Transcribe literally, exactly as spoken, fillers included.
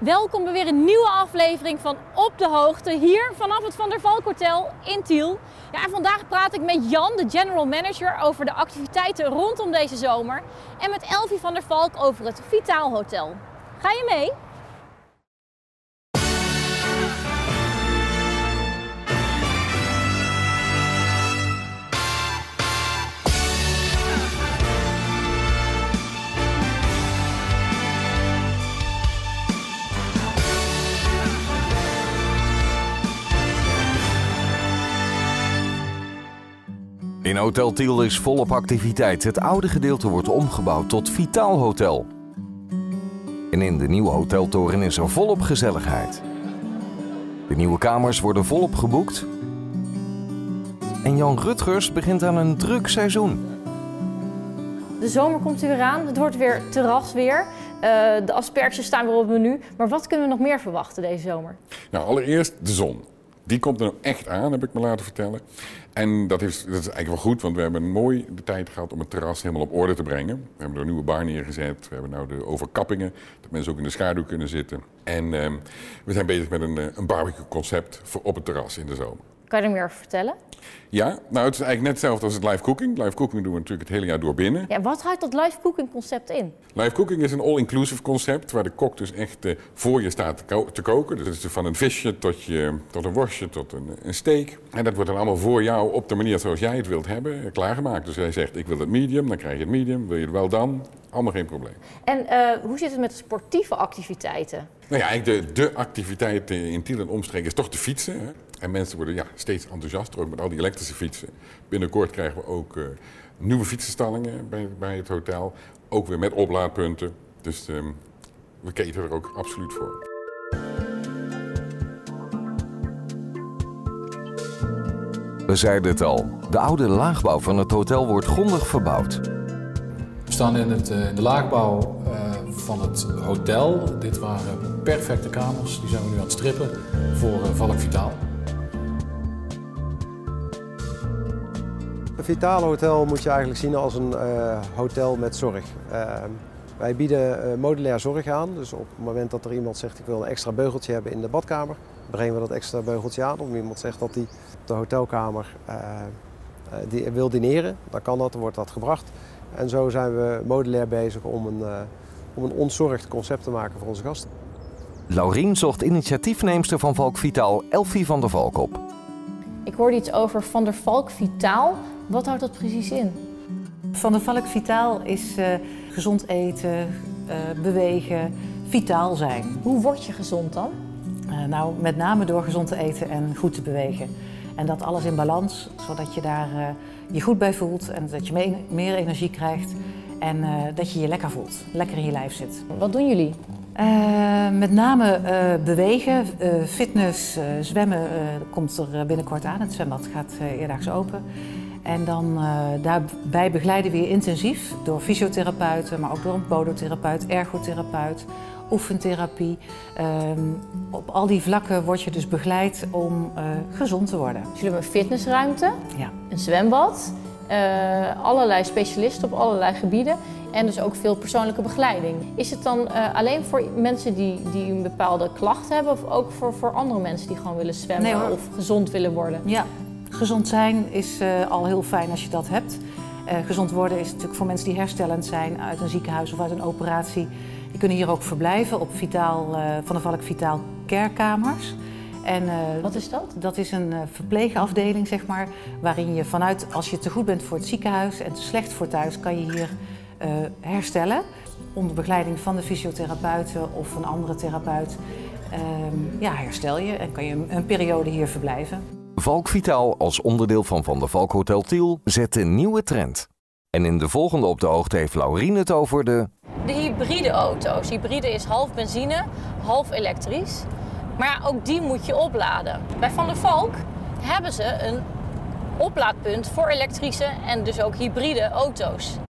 Welkom bij weer een nieuwe aflevering van Op de Hoogte, hier vanaf het Van der Valk Hotel in Tiel. Ja, en vandaag praat ik met Jan, de general manager, over de activiteiten rondom deze zomer. En met Elfie van der Valk over het Vitaal Hotel. Ga je mee? In Hotel Tiel is volop activiteit. Het oude gedeelte wordt omgebouwd tot Vitaal Hotel. En in de nieuwe hoteltoren is er volop gezelligheid. De nieuwe kamers worden volop geboekt. En Jan Rutgers begint aan een druk seizoen. De zomer komt er weer aan, het wordt weer terrasweer. Uh, de asperges staan weer op het menu. Maar wat kunnen we nog meer verwachten deze zomer? Nou, allereerst de zon. Die komt er nou echt aan, heb ik me laten vertellen. En dat is, dat is eigenlijk wel goed, want we hebben mooi de tijd gehad om het terras helemaal op orde te brengen. We hebben er een nieuwe bar neergezet, we hebben nou de overkappingen, dat mensen ook in de schaduw kunnen zitten. En uh, we zijn bezig met een, een barbecue concept voor op het terras in de zomer. Kan je er meer over vertellen? Ja, nou het is eigenlijk net hetzelfde als het live cooking. Live cooking doen we natuurlijk het hele jaar door binnen. Ja, wat houdt dat live cooking concept in? Live cooking is een all-inclusive concept waar de kok dus echt uh, voor je staat te, ko te koken. Dus het is van een visje tot, je, tot een worstje tot een, een steak. En dat wordt dan allemaal voor jou op de manier zoals jij het wilt hebben klaargemaakt. Dus hij zegt ik wil het medium, dan krijg je het medium. Wil je het wel dan? Allemaal geen probleem. En uh, hoe zit het met de sportieve activiteiten? Nou ja, eigenlijk de, de activiteit in Tiel en omstreken is toch de fietsen. Hè? En mensen worden ja, steeds enthousiaster, ook met al die elektrische fietsen. Binnenkort krijgen we ook uh, nieuwe fietsenstallingen bij, bij het hotel. Ook weer met oplaadpunten. Dus uh, we cateren er ook absoluut voor. We zeiden het al, de oude laagbouw van het hotel wordt grondig verbouwd. We staan in, het, in de laagbouw uh, van het hotel. Dit waren perfecte kamers, die zijn we nu aan het strippen voor uh, Valk Vitaal. Een Vitaal Hotel moet je eigenlijk zien als een uh, hotel met zorg. Uh, wij bieden uh, modulair zorg aan, dus op het moment dat er iemand zegt ik wil een extra beugeltje hebben in de badkamer, brengen we dat extra beugeltje aan. Of iemand zegt dat hij op de hotelkamer uh, uh, die wil dineren, dan kan dat, dan wordt dat gebracht. En zo zijn we modulair bezig om een, uh, om een ontzorgd concept te maken voor onze gasten. Laurien zocht initiatiefneemster van Valk Vitaal, Elfie van der Valk, op. Ik hoorde iets over Van der Valk Vitaal. Wat houdt dat precies in? Van der Valk Vitaal is uh, gezond eten, uh, bewegen, vitaal zijn. Hoe word je gezond dan? Uh, nou, met name door gezond te eten en goed te bewegen. En dat alles in balans, zodat je daar uh, je goed bij voelt en dat je me meer energie krijgt en uh, dat je je lekker voelt, lekker in je lijf zit. Wat doen jullie? Uh, met name uh, bewegen, uh, fitness, uh, zwemmen uh, komt er binnenkort aan. Het zwembad gaat uh, eerdaags open. En dan uh, daarbij begeleiden we je intensief door fysiotherapeuten, maar ook door een podotherapeut, ergotherapeut, oefentherapie. Uh, op al die vlakken word je dus begeleid om uh, gezond te worden. Dus jullie hebben een fitnessruimte, ja. Een zwembad, uh, allerlei specialisten op allerlei gebieden en dus ook veel persoonlijke begeleiding. Is het dan uh, alleen voor mensen die, die een bepaalde klacht hebben of ook voor, voor andere mensen die gewoon willen zwemmen nee, of gezond willen worden? Ja. Gezond zijn is uh, al heel fijn als je dat hebt. Uh, gezond worden is natuurlijk voor mensen die herstellend zijn uit een ziekenhuis of uit een operatie. Die kunnen hier ook verblijven op Vitaal, uh, Van der Valk Vitaal Carekamers. En, uh, Wat is dat? Dat is een uh, verpleegafdeling, zeg maar, waarin je vanuit, als je te goed bent voor het ziekenhuis en te slecht voor thuis, kan je hier uh, herstellen. Onder begeleiding van de fysiotherapeuten of een andere therapeut uh, ja, herstel je en kan je een, een periode hier verblijven. Valk Vitaal als onderdeel van Van der Valk Hotel Tiel zet een nieuwe trend. En in de volgende Op de Hoogte heeft Laurien het over de... De hybride auto's. Hybride is half benzine, half elektrisch. Maar ja, ook die moet je opladen. Bij Van der Valk hebben ze een oplaadpunt voor elektrische en dus ook hybride auto's.